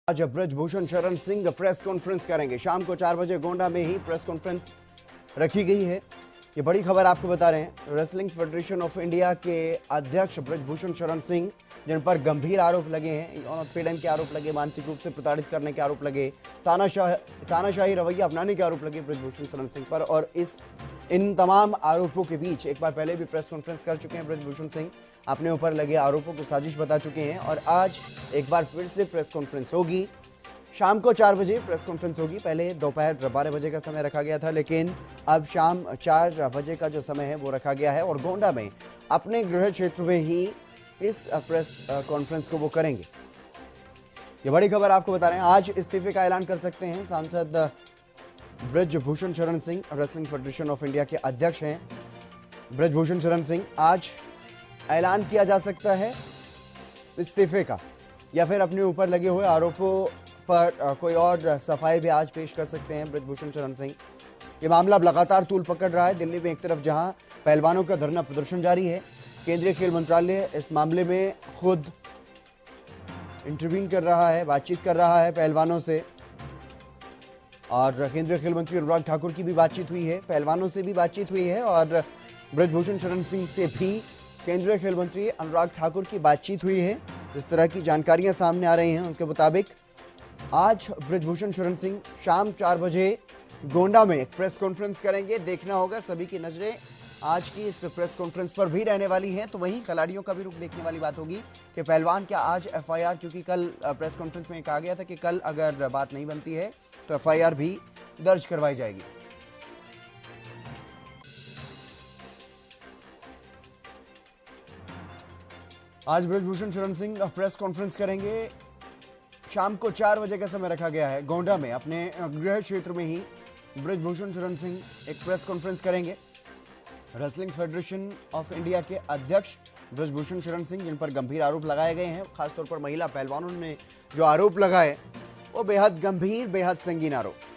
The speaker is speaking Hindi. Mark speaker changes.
Speaker 1: आज ब्रजभूषण शरण सिंह प्रेस कॉन्फ्रेंस करेंगे। शाम को 4 बजे गोंडा में ही प्रेस कॉन्फ्रेंस रखी गई है। ये बड़ी खबर आपको बता रहे हैं। रेसलिंग फेडरेशन ऑफ इंडिया के अध्यक्ष ब्रजभूषण शरण सिंह, जिन पर गंभीर आरोप लगे हैं, यौन उत्पीड़न के आरोप लगे, मानसिक रूप से प्रताड़ित करने के आरोप लगे, तानाशाही रवैया अपनाने के आरोप लगे ब्रजभूषण शरण सिंह पर। और इन तमाम आरोपों के बीच एक बार पहले भी प्रेस कॉन्फ्रेंस कर चुके हैं ब्रजभूषण सिंह, अपने ऊपर लगे आरोपों को साजिश बता चुके हैं और आज एक बार फिर से प्रेस कॉन्फ्रेंस होगी। शाम को 4 बजे प्रेस कॉन्फ्रेंस होगी। पहले दोपहर 12 बजे का समय रखा गया था, लेकिन अब शाम 4 बजे का जो समय है वो रखा गया है और गोंडा में अपने गृह क्षेत्र में ही इस प्रेस कॉन्फ्रेंस को वो करेंगे। ये बड़ी खबर आपको बता रहे हैं। आज इस्तीफे का ऐलान कर सकते हैं सांसद Brijbhushan Sharan Singh. Wrestling federation of India के अध्यक्ष हैं ब्रजभूषण शरण सिंह। आज ऐलान किया जा सकता है इस्तीफे का, या फिर अपने ऊपर लगे हुए आरोपों पर कोई और सफाई भी आज पेश कर सकते हैं ब्रजभूषण शरण सिंह। ये मामला अब लगातार तूल पकड़ रहा है। दिल्ली में एक तरफ जहां पहलवानों का धरना प्रदर्शन जारी है, केंद्रीय खेल मंत्रालय इस मामले में खुद इंटरवीन कर रहा है, बातचीत कर रहा है पहलवानों से, और केंद्रीय खेल मंत्री अनुराग ठाकुर की भी बातचीत हुई है, पहलवानों से भी बातचीत हुई है और ब्रजभूषण शरण सिंह से भी केंद्रीय खेल मंत्री अनुराग ठाकुर की बातचीत हुई है। इस तरह की जानकारियां सामने आ रही हैं। उसके मुताबिक आज ब्रजभूषण शरण सिंह शाम 4 बजे गोंडा में एक प्रेस कॉन्फ्रेंस करेंगे। देखना होगा, सभी की नजरें आज की इस प्रेस कॉन्फ्रेंस पर भी रहने वाली हैं। तो वहीं खिलाड़ियों का भी रुख देखने वाली बात होगी कि पहलवान क्या आज एफआईआर, क्योंकि कल प्रेस कॉन्फ्रेंस में कहा गया था कि कल अगर बात नहीं बनती है तो एफआईआर भी दर्ज करवाई जाएगी। आज ब्रजभूषण शरण सिंह प्रेस कॉन्फ्रेंस करेंगे। शाम को 4 बजे का समय रखा गया है। गोंडा में अपने गृह क्षेत्र में ही ब्रजभूषण शरण सिंह एक प्रेस कॉन्फ्रेंस करेंगे। रेसलिंग फेडरेशन ऑफ इंडिया के अध्यक्ष ब्रजभूषण शरण सिंह, जिन पर गंभीर आरोप लगाए गए हैं, खासतौर पर महिला पहलवानों ने जो आरोप लगाए वो बेहद गंभीर, बेहद संगीन आरोप।